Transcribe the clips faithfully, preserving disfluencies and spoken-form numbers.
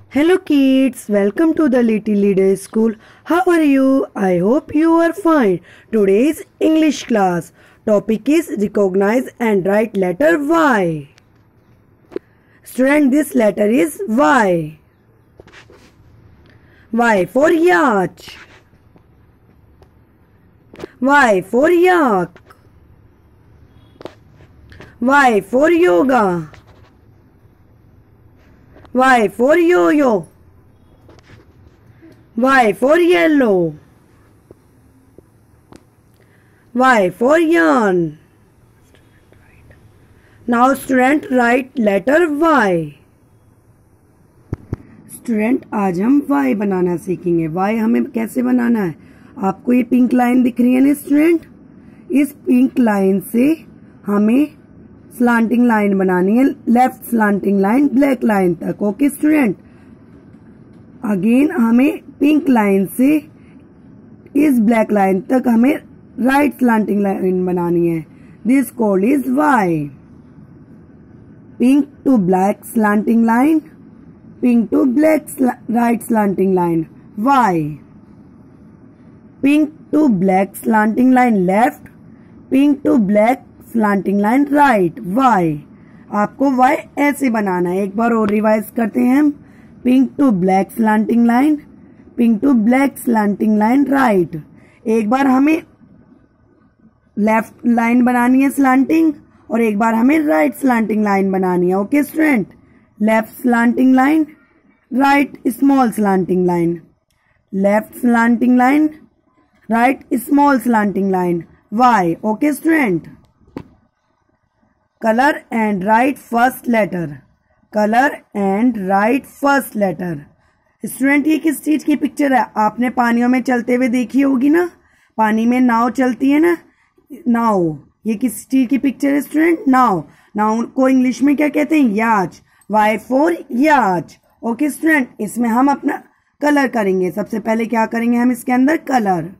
Hello kids, welcome to the Little Leader School. How are you? I hope you are fine. Today's English class topic is recognize and write letter Y. Student, this letter is Y. Y for yacht. Y for yak. Y for yoga. Y for yo-yo. Y for yellow. Y for yarn. Now student write letter Y. Student आज हम Y बनाना सीखेंगे. Y हमें कैसे बनाना है? आपको ये pink line दिख रही है ना स्टूडेंट? इस पिंक लाइन से हमें स्लांटिंग लाइन बनानी है, left slanting line black line तक. ओके स्टूडेंट, अगेन हमें पिंक लाइन से इस ब्लैक लाइन तक हमें राइट स्लांटिंग लाइन बनानी है. This code is Y. Pink to black slanting line, pink to black right slanting line Y. Pink to black slanting line left, pink to black slanting line right Y. आपको Y ऐसे बनाना है. एक बार और revise करते हैं हम. Pink to black slanting line, pink to black slanting line right. एक बार हमें लेफ्ट लाइन बनानी है स्लांटिंग और एक बार हमें राइट स्लांटिंग लाइन बनानी है. Okay student, left slanting line, right small slanting line, left slanting line, right small slanting line Y. Okay student, color and write first letter. color and write first letter. Student, ये किस चीज की picture है? आपने पानियों में चलते हुए देखी होगी ना, पानी में नाव चलती है ना, नाव. ये किस चीज की पिक्चर है स्टूडेंट? नाव. नाव को इंग्लिश में क्या कहते हैं? Yacht. Y for yacht. Okay student, इसमें हम अपना कलर करेंगे. सबसे पहले क्या करेंगे हम इसके अंदर? कलर.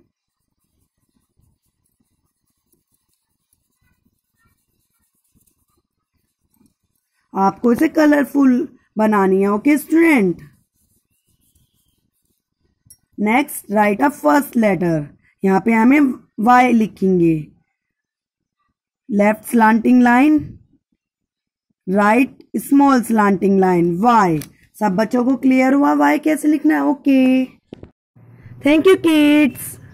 आपको इसे कलरफुल बनानी है. Okay student, next write a first letter. यहां पे हमें वाई लिखेंगे. Left slanting line, right small slanting line Y. सब बच्चों को क्लियर हुआ वाई कैसे लिखना है? Okay, thank you kids.